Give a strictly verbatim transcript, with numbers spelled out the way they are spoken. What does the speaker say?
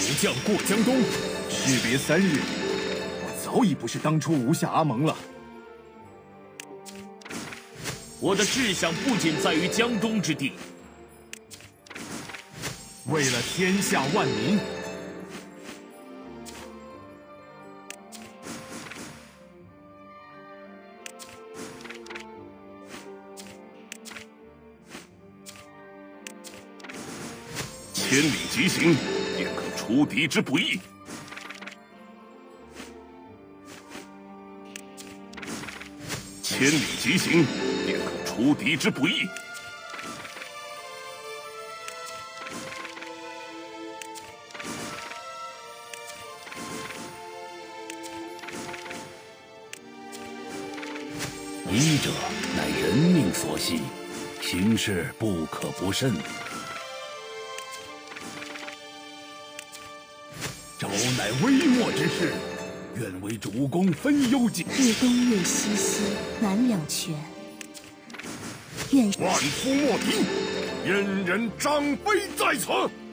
将过江东，士别三日，我早已不是当初吴下阿蒙了。 我的志向不仅在于江东之地， 为了天下万民。 千里疾行，便可出敌之不意。千里疾行，便可出敌之不意。 医者乃人命所系，行事不可不慎。 昭乃微末之事，愿为主公分忧解。 日东月西西，南两泉。愿万夫莫敌，燕人张飞在此。